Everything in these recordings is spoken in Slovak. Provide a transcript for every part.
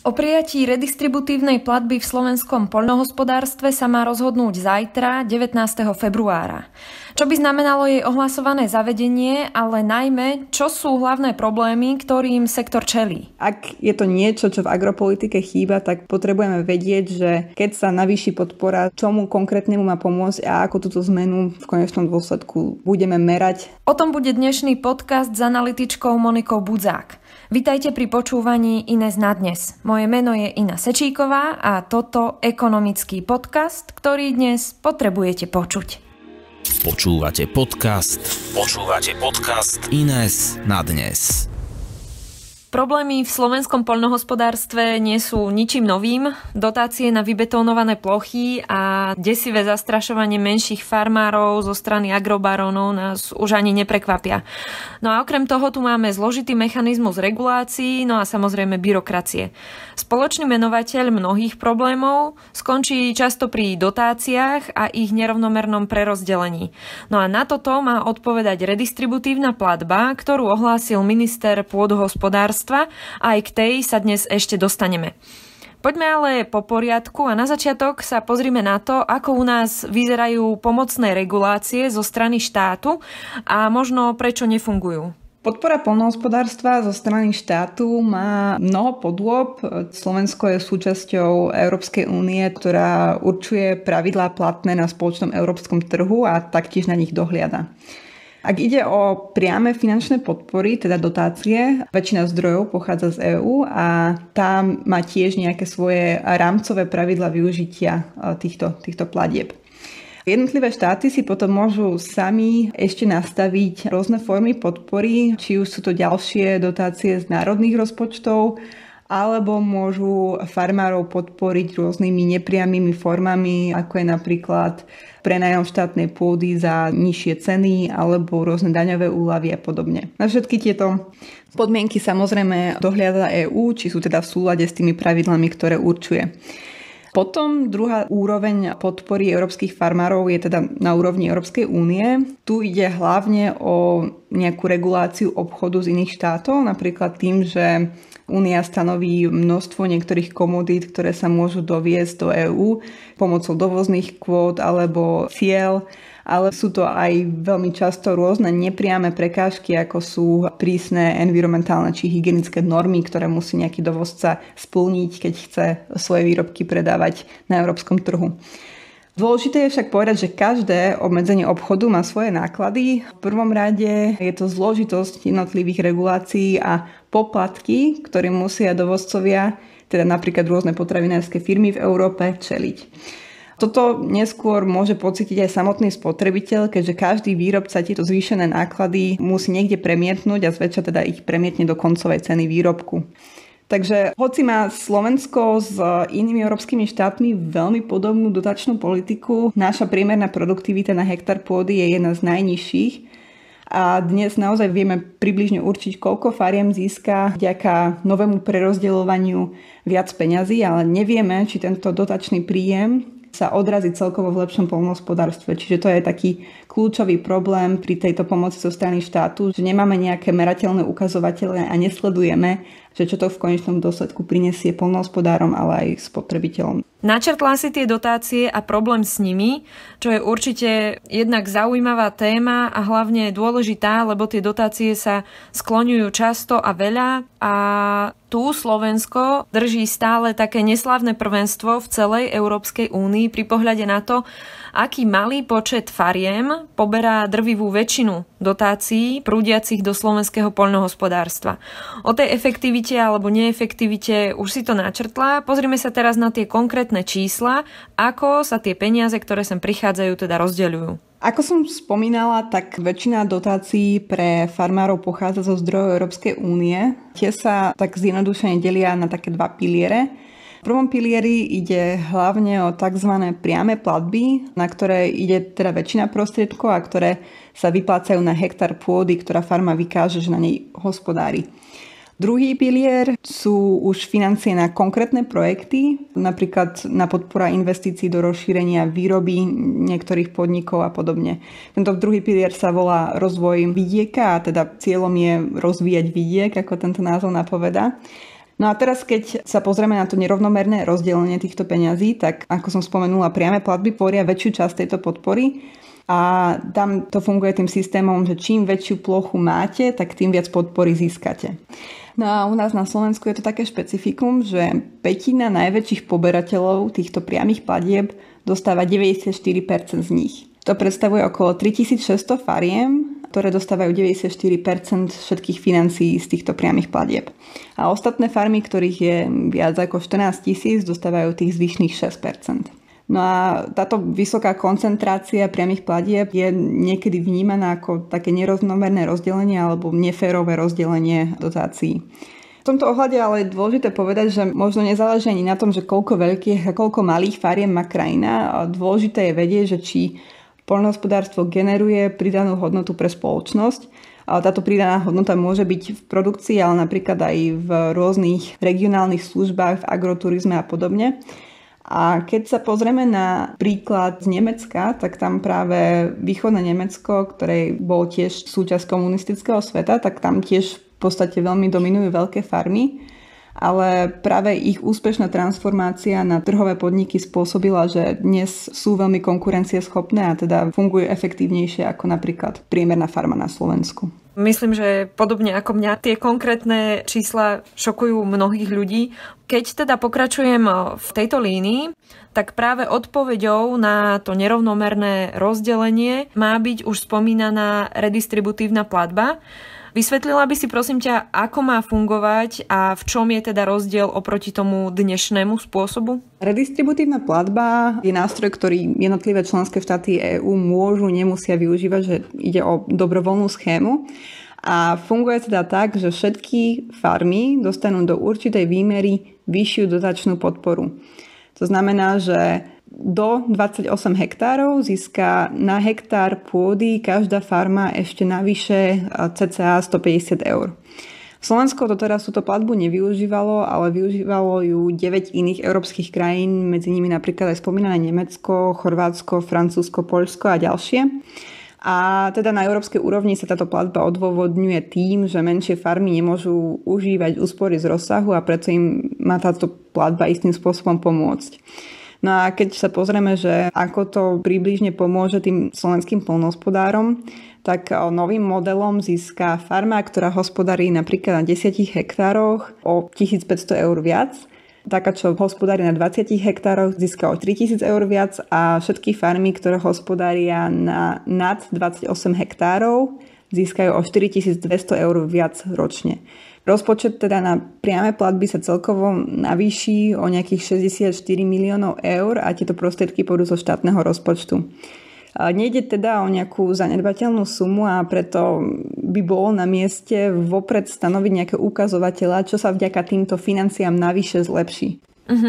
O prijatí redistributívnej platby v slovenskom poľnohospodárstve sa má rozhodnúť zajtra, 19. februára. Čo by znamenalo jej ohlasované zavedenie, ale najmä, čo sú hlavné problémy, ktorým sektor čelí? Ak je to niečo, čo v agropolitike chýba, tak potrebujeme vedieť, že keď sa navýši podpora, čomu konkrétnemu má pomôcť a ako túto zmenu v konečnom dôsledku budeme merať. O tom bude dnešný podcast s analytičkou Monikou Budzák. Vitajte pri počúvaní Ines na dnes. Moje meno je Ina Sečíková a toto ekonomický podcast, ktorý dnes potrebujete počuť. Počúvate podcast Ines na dnes. Problémy v slovenskom poľnohospodárstve nie sú ničím novým. Dotácie na vybetónované plochy a desivé zastrašovanie menších farmárov zo strany agrobarónov nás už ani neprekvapia. No a okrem toho tu máme zložitý mechanizmus regulácií, no a samozrejme byrokracie. Spoločný menovateľ mnohých problémov skončí často pri dotáciách a ich nerovnomernom prerozdelení. No a na toto má odpovedať redistributívna platba, ktorú ohlásil minister pôdohospodárstva. Aj k tej sa dnes ešte dostaneme. Poďme ale po poriadku a na začiatok sa pozrime na to, ako u nás vyzerajú pomocné regulácie zo strany štátu a možno prečo nefungujú. Podpora poľnohospodárstva zo strany štátu má mnoho podôb. Slovensko je súčasťou Európskej únie, ktorá určuje pravidlá platné na spoločnom európskom trhu a taktiež na nich dohliada. Ak ide o priame finančné podpory, teda dotácie, väčšina zdrojov pochádza z EÚ a tá má tiež nejaké svoje rámcové pravidlá využitia týchto platieb. Jednotlivé štáty si potom môžu sami ešte nastaviť rôzne formy podpory, či už sú to ďalšie dotácie z národných rozpočtov, alebo môžu farmárov podporiť rôznymi nepriamými formami, ako je napríklad prenájom štátnej pôdy za nižšie ceny alebo rôzne daňové úľavy a podobne. Na všetky tieto podmienky samozrejme dohliada EÚ, či sú teda v súlade s tými pravidlami, ktoré určuje. Potom druhá úroveň podpory európskych farmárov je teda na úrovni Európskej únie. Tu ide hlavne o nejakú reguláciu obchodu z iných štátov, napríklad tým, že Únia stanoví množstvo niektorých komodít, ktoré sa môžu doviesť do EÚ pomocou dovozných kvót alebo ciel, ale sú to aj veľmi často rôzne nepriame prekážky, ako sú prísne environmentálne či hygienické normy, ktoré musí nejaký dovozca splniť, keď chce svoje výrobky predávať na európskom trhu. Dôležité je však povedať, že každé obmedzenie obchodu má svoje náklady. V prvom rade je to zložitosť jednotlivých regulácií a poplatky, ktoré musia dovozcovia, teda napríklad rôzne potravinárske firmy v Európe, čeliť. Toto neskôr môže pocítiť aj samotný spotrebiteľ, keďže každý výrobca tieto zvýšené náklady musí niekde premietnúť a zväčša teda ich premietne do koncovej ceny výrobku. Takže hoci má Slovensko s inými európskymi štátmi veľmi podobnú dotačnú politiku, naša priemerná produktivita na hektár pôdy je jedna z najnižších a dnes naozaj vieme približne určiť, koľko fariem získa vďaka novému prerozdeľovaniu viac peňazí, ale nevieme, či tento dotačný príjem sa odrazí celkovo v lepšom poľnohospodárstve. Čiže to je taký kľúčový problém pri tejto pomoci zo strany štátu, že nemáme nejaké merateľné ukazovatele a nesledujeme, že čo to v konečnom dôsledku prinesie poľnohospodárom, ale aj spotrebiteľom. Načrtla si tie dotácie a problém s nimi, čo je určite jednak zaujímavá téma a hlavne dôležitá, lebo tie dotácie sa skloňujú často a veľa a tu Slovensko drží stále také neslávne prvenstvo v celej Európskej únii pri pohľade na to, aký malý počet fariem poberá drvivú väčšinu dotácií prúdiacich do slovenského poľnohospodárstva. O tej efektivite alebo neefektivite už si to načrtla. Pozrime sa teraz na tie konkrétne čísla, ako sa tie peniaze, ktoré sem prichádzajú, teda rozdeľujú. Ako som spomínala, tak väčšina dotácií pre farmárov pochádza zo zdrojov Európskej únie. Tie sa tak zjednodušene delia na také dva piliere. V prvom pilieri ide hlavne o tzv. Priame platby, na ktoré ide teda väčšina prostriedkov a ktoré sa vyplácajú na hektár pôdy, ktorá farma vykáže, že na nej hospodári. Druhý pilier sú už financie na konkrétne projekty, napríklad na podpora investícií do rozšírenia výroby niektorých podnikov a podobne. Tento druhý pilier sa volá rozvoj vidieka a teda cieľom je rozvíjať vidiek, ako tento názov napovedá. No a teraz, keď sa pozrieme na to nerovnomerné rozdelenie týchto peňazí, tak ako som spomenula, priame platby tvoria väčšiu časť tejto podpory a tam to funguje tým systémom, že čím väčšiu plochu máte, tak tým viac podpory získate. No a u nás na Slovensku je to také špecifikum, že pätina najväčších poberateľov týchto priamych platieb dostáva 94% z nich. To predstavuje okolo 3600 fariem, ktoré dostávajú 94% všetkých financií z týchto priamych platieb. A ostatné farmy, ktorých je viac ako 14 000, dostávajú tých zvyšných 6%. No a táto vysoká koncentrácia priamych platieb je niekedy vnímaná ako také nerovnomerné rozdelenie alebo neférové rozdelenie dotácií. V tomto ohľade ale je dôležité povedať, že možno nezáleží ani na tom, že koľko veľkých a koľko malých fariem má krajina. Dôležité je vedieť, že či poľnohospodárstvo generuje pridanú hodnotu pre spoločnosť. Táto pridaná hodnota môže byť v produkcii, ale napríklad aj v rôznych regionálnych službách, v agroturizme a podobne. A keď sa pozrieme na príklad z Nemecka, tak tam práve východné Nemecko, ktoré bolo tiež súčasť komunistického sveta, tak tam tiež v podstate veľmi dominujú veľké farmy, ale práve ich úspešná transformácia na trhové podniky spôsobila, že dnes sú veľmi konkurencieschopné a teda fungujú efektívnejšie ako napríklad priemerná farma na Slovensku. Myslím, že podobne ako mňa tie konkrétne čísla šokujú mnohých ľudí. Keď teda pokračujem v tejto línii, tak práve odpoveďou na to nerovnomerné rozdelenie má byť už spomínaná redistributívna platba. Vysvetlila by si prosím ťa, ako má fungovať a v čom je teda rozdiel oproti tomu dnešnému spôsobu? Redistributívna platba je nástroj, ktorý jednotlivé členské štáty EÚ môžu, nemusia využívať, že ide o dobrovoľnú schému. A funguje teda tak, že všetky farmy dostanú do určitej výmery vyššiu dotačnú podporu. To znamená, že do 28 hektárov získa na hektár pôdy každá farma ešte navyše cca 150 eur. Slovensko doteraz túto platbu nevyužívalo, ale využívalo ju 9 iných európskych krajín, medzi nimi napríklad aj spomínané Nemecko, Chorvátsko, Francúzsko, Poľsko a ďalšie. A teda na európskej úrovni sa táto platba odôvodňuje tým, že menšie farmy nemôžu užívať úspory z rozsahu a preto im má táto platba istým spôsobom pomôcť. No a keď sa pozrieme, že ako to približne pomôže tým slovenským poľnohospodárom, tak novým modelom získa farma, ktorá hospodarí napríklad na 10 hektároch o 1500 eur viac. Taká, čo hospodári na 20 hektároch, získa o 3000 eur viac a všetky farmy, ktoré hospodária na nad 28 hektárov, získajú o 4200 eur viac ročne. Rozpočet teda na priame platby sa celkovo navýši o nejakých 64 miliónov eur a tieto prostriedky pôjdu zo štátneho rozpočtu. Nejde teda o nejakú zanedbateľnú sumu a preto by bolo na mieste vopred stanoviť nejaké ukazovatele, čo sa vďaka týmto financiám navyše zlepší.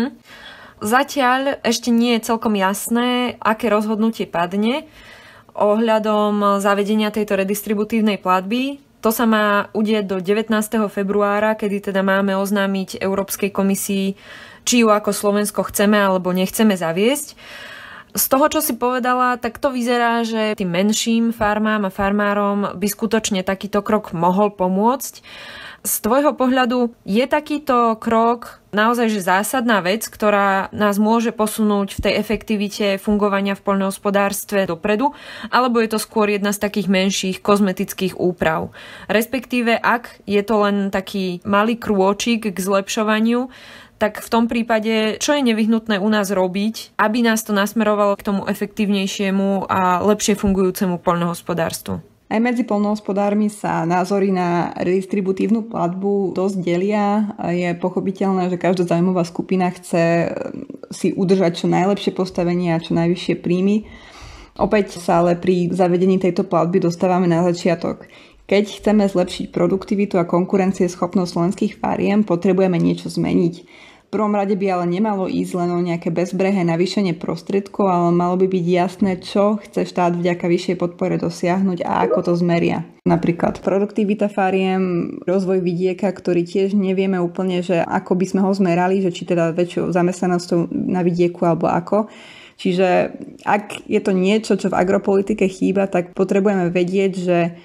Zatiaľ ešte nie je celkom jasné, aké rozhodnutie padne ohľadom zavedenia tejto redistributívnej platby. To sa má udieť do 19. februára, kedy teda máme oznámiť Európskej komisii, či ju ako Slovensko chceme alebo nechceme zaviesť. Z toho, čo si povedala, tak to vyzerá, že tým menším farmám a farmárom by skutočne takýto krok mohol pomôcť. Z tvojho pohľadu je takýto krok naozaj že zásadná vec, ktorá nás môže posunúť v tej efektivite fungovania v poľnohospodárstve dopredu, alebo je to skôr jedna z takých menších kozmetických úprav? Respektíve, ak je to len taký malý krôčik k zlepšovaniu, tak v tom prípade, čo je nevyhnutné u nás robiť, aby nás to nasmerovalo k tomu efektívnejšiemu a lepšie fungujúcemu poľnohospodárstvu? Aj medzi poľnohospodármi sa názory na redistributívnu platbu dosť delia. Je pochopiteľné, že každá záujmová skupina chce si udržať čo najlepšie postavenie a čo najvyššie príjmy. Opäť sa ale pri zavedení tejto platby dostávame na začiatok. Keď chceme zlepšiť produktivitu a konkurencieschopnosť slovenských fariem, potrebujeme niečo zmeniť. V prvom rade by ale nemalo ísť len o nejaké bezbrehé navýšenie prostriedkov, ale malo by byť jasné, čo chce štát vďaka vyššej podpore dosiahnuť a ako to zmeria. Napríklad produktivita fariem, rozvoj vidieka, ktorý tiež nevieme úplne, že ako by sme ho zmerali, že či teda väčšou zamestnanosťou na vidieku alebo ako. Čiže ak je to niečo, čo v agropolitike chýba, tak potrebujeme vedieť, že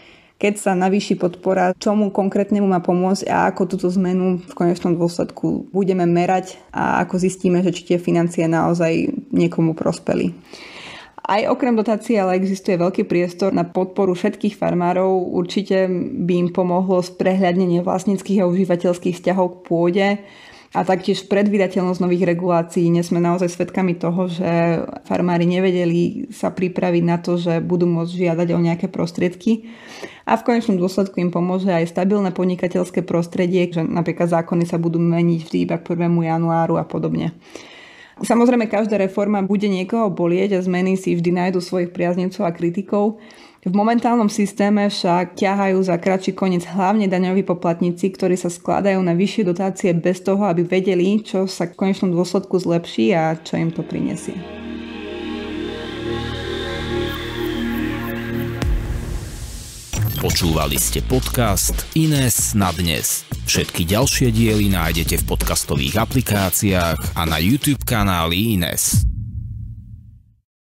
keď sa navýši podpora, čomu konkrétnemu má pomôcť a ako túto zmenu v konečnom dôsledku budeme merať a ako zistíme, že či tie financie naozaj niekomu prospeli. Aj okrem dotácií ale existuje veľký priestor na podporu všetkých farmárov. Určite by im pomohlo sprehľadnenie vlastníckych a užívateľských vzťahov k pôde a taktiež predvídateľnosť nových regulácií. Dnes sme naozaj svedkami toho, že farmári nevedeli sa pripraviť na to, že budú môcť žiadať o nejaké prostriedky. A v konečnom dôsledku im pomôže aj stabilné podnikateľské prostredie, že napríklad zákony sa budú meniť vždy iba k 1. januáru a podobne. Samozrejme, každá reforma bude niekoho bolieť a zmeny si vždy nájdu svojich priaznencov a kritikov. V momentálnom systéme však ťahajú za kratší koniec hlavne daňoví poplatníci, ktorí sa skladajú na vyššie dotácie bez toho, aby vedeli, čo sa v konečnom dôsledku zlepší a čo im to prinesie. Počúvali ste podcast Ines na dnes. Všetky ďalšie diely nájdete v podcastových aplikáciách a na YouTube kanáli Ines.